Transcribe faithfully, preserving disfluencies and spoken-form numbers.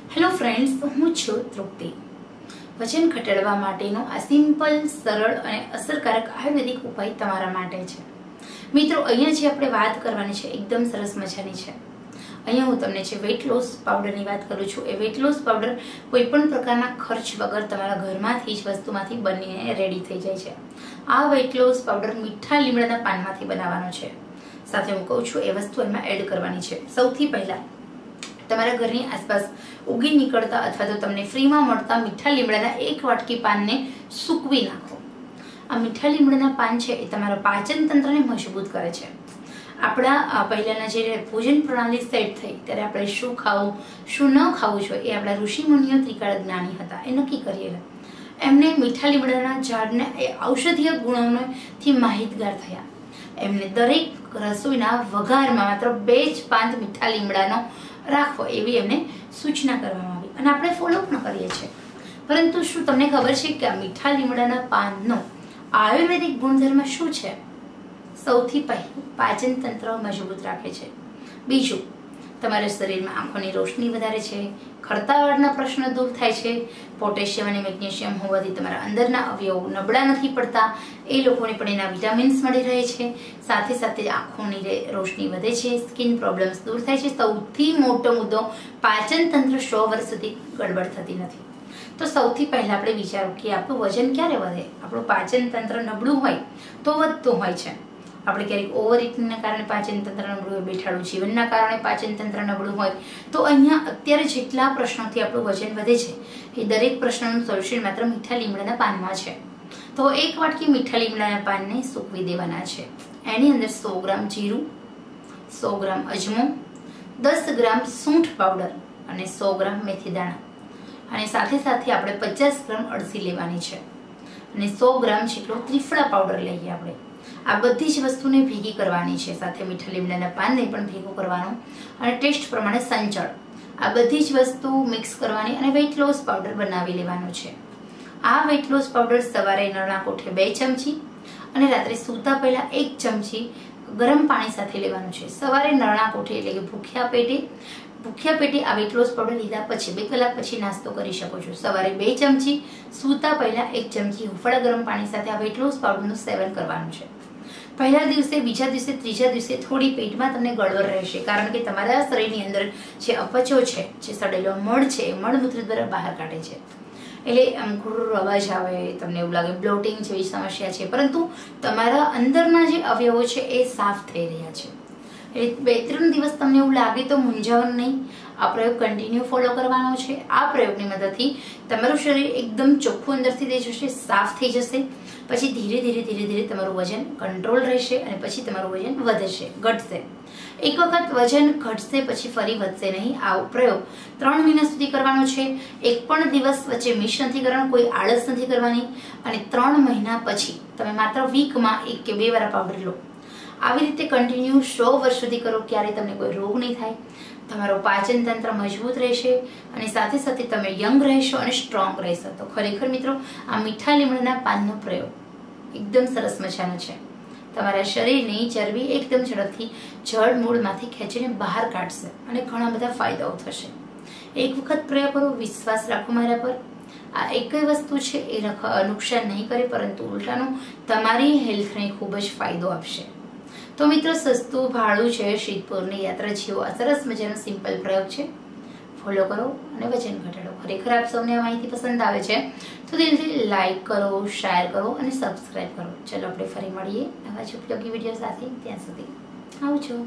Hello friends, હું છું તૃપ્તિ. વજન ઘટાડવા માટેનો આ સિમ્પલ, સરળ અને અસરકારક આયુર્વેદિક ઉપાય તમારા માટે છે. મિત્રો, અહીંયા જે આપણે વાત કરવાની છે એકદમ સરસ મજાની છે. અહીંયા હું તમને જે વેઇટ લોસ પાવડરની વાત કરું છું, એ વેઇટ લોસ પાવડર કોઈ પણ પ્રકારના ખર્ચ વગર તમારા ઘરમાંથી જ વસ્તુમાંથી બનીને રેડી થઈ જાય છે. આ વેઇટ લોસ પાવડર મીઠા લીમડાના પાનમાંથી બનાવવાનો છે. સાથે હું કહું છું એ વસ્તુ એમાં એડ કરવાની છે. સૌથી પહેલા તમારા ઘરની આસપાસ ઉગી નીકળતા અથવા તો તમને ફ્રીમાં મળતા મીઠા લીમડાના એક વાટકી પાનને સૂકવી નાખો. આ મીઠા લીમડાના પાન છે એ તમારા પાચન તંત્રને મજબૂત કરે છે. આપણા પહેલાના જે ભોજન પ્રણાલી સેટ થઈ ત્યારે આપણે શું ખાવું શું ન ખાવું જોઈએ એ આપણા ઋષિ મુનિઓ ત્રિકાળ જ્ઞાની હતા, એ નક્કી કરીએ. એમને મીઠા લીમડાના ઝાડને એ ઔષધીય ગુણોથી માહિતગાર થયા. એમને દરેક રસોઈના વઘારમાં માત્ર બે જ પાન મીઠા લીમડાનો રાખવો એવી એમને સૂચના કરવામાં આવી અને આપણે ફોલો પણ કરીએ છીએ. પરંતુ શું તમને ખબર છે કે આ મીઠા લીમડાના પાનનો આયુર્વેદિક ગુણધર્મ શું છે? સૌથી પહેલું, પાચન તંત્ર મજબૂત રાખે છે. બીજું, તમારા શરીરમાં આંખોની રોશની વધારે છે. ખડતાવાળના પ્રશ્ન દૂર થાય છે. પોટેશિયમ અને મેગ્નેશિયમ હોવાથી તમારા અંદરના અવયવો નબળા નથી પડતા, એ લોકોને પણ એના વિટામિન્સ મળી રહે છે. સાથે સાથે આંખોની રોશની વધે છે, સ્કિન પ્રોબ્લેમ્સ દૂર થાય છે. સૌથી મોટો મુદ્દો, પાચન તંત્ર સો વર્ષ સુધી ગડબડ થતી નથી. તો સૌથી પહેલા આપણે વિચારો કે આપણું વજન ક્યારે વધે? આપણું પાચન તંત્ર નબળું હોય તો વધતું હોય છે. આપણે ક્યારેક ઓવર ઇટિંગના કારણે પાચન તંત્ર નબળું હોય, બેઠાડું જીવનના કારણે પાચન તંત્ર નબળું હોય, તો અહીંયા અત્યારે જેટલા પ્રશ્નોથી આપણું વજન વધે છે એ દરેક પ્રશ્નનું સોલ્યુશન માત્ર મીઠા લીમડાના પાનમાં છે. તો એક વાટકી મીઠા લીમડાના પાનને સૂકવી દેવાના છે. એની અંદર સો ગ્રામ જીરું, સો ગ્રામ અજમો, દસ ગ્રામ સૂંઠ પાવડર અને સો ગ્રામ મેથી દાણા, અને સાથે સાથે આપણે પચાસ ગ્રામ અળસી લેવાની છે અને સો ગ્રામ જેટલો ત્રિફળા પાવડર લઈએ આપણે. આ બધી જ વસ્તુને ભેગી કરવાની છે. સાથે મીઠા લીમડાના પાનને પણ ભેગું કરવાનું અને ટેસ્ટ પ્રમાણે સંચળ. આ બધી જ વસ્તુ મિક્સ કરવાની અને વેઇટ લોસ પાવડર બનાવી લેવાનો છે. આ વેઇટ લોસ પાવડર સવારે નરણા કોઠે બે ચમચી અને રાત્રે સૂતા પહેલા એક ચમચી ગરમ પાણી સાથે લેવાનું છે. સવારે નરણા કોઠે એટલે કે ભૂખ્યા પેટે ભૂખ્યા પેટે આ વેઇટ લોસ પાવડર લીધા પછી બે કલાક પછી નાસ્તો કરી શકો છો. સવારે બે ચમચી, સૂતા પહેલા એક ચમચી હુંફાળા ગરમ પાણી સાથે આ વેઇટ લોસ પાવડરનું સેવન કરવાનું છે. પહેલા દિવસે, બીજા દિવસે, ત્રીજા દિવસે થોડી પેટમાં તમને ગળવર રહેશે, કારણ કે તમારા શરીરની અંદર જે અપચો છે, જે સડેલો મળ છે, એ મળમૂત્ર દ્વારા બહાર કાઢે છે. એટલે આમ ઘુર અવાજ આવે, તમને એવું લાગે બ્લોટિંગ જેવી સમસ્યા છે, પરંતુ તમારા અંદરના જે અવયવો છે એ સાફ થઈ રહ્યા છે. એટલે બે ત્રણ દિવસ તમને એવું લાગે તો મૂંઝાવણ નહીં. આ પ્રયોગ કન્ટિન્યુ ફોલો કરવાનો છે. આ પ્રયોગની મદદથી તમારું શરીર એકદમ ચોખ્ખું અંદરથી થઈ જશે, સાફ થઈ જશે. પછી ધીરે ધીરે ધીરે ધીરે તમારું વજન કંટ્રોલ રહેશે અને પછી તમારું વજન વધશે, ઘટશે. એક વખત વજન ઘટશે પછી ફરી વધશે નહીં. આ પ્રયોગ ત્રણ મહિના સુધી કરવાનો છે. એક પણ દિવસ વચ્ચે મિસ નથી કરવાનો, કોઈ આળસ નથી કરવાની. અને ત્રણ મહિના પછી તમે માત્ર વીકમાં એક કે બે વાર પાવડર લો. આવી રીતે કન્ટિન્યુ સો વર્ષ સુધી કરો, ક્યારે તમને કોઈ રોગ નહીં થાય. તમારું પાચન તંત્ર મજબૂત રહેશે અને સાથે સાથે તમે યંગ રહેશો અને સ્ટ્રોંગ રહેશો. તો ખરેખર મિત્રો, આ મીઠા લીમડાના પાનનો પ્રયોગ એકદમ સરસ મજાનો છે. તમારા શરીરની ચરબી એકદમ ઝડપથી જળ મૂળમાંથી ખેંચીને બહાર કાઢશે અને ઘણા બધા ફાયદાઓ થશે. એક વખત પ્રયોગ કરો, વિશ્વાસ રાખો મારા પર. આ એક જ વસ્તુ છે એ નુકસાન નહીં કરે, પરંતુ ઉલટાનું તમારી હેલ્થને ખૂબ જ ફાયદો આપશે. તો મિત્રો, સસ્તું ભાડું છે શીતપુરની યાત્રા જેવો આ સરસ મજાનો સિમ્પલ પ્રયોગ છે. ફોલો કરો અને વજન ઘટાડો. ખરેખર આપ સૌને આ માહિતી પસંદ આવે છે તો દિલથી લાઈક કરો, શેર કરો અને સબસ્ક્રાઈબ કરો. ચલો આપણે ફરી મળીએ નવા જ ઉપયોગી વિડીયો સાથે. ત્યાં સુધી આવજો.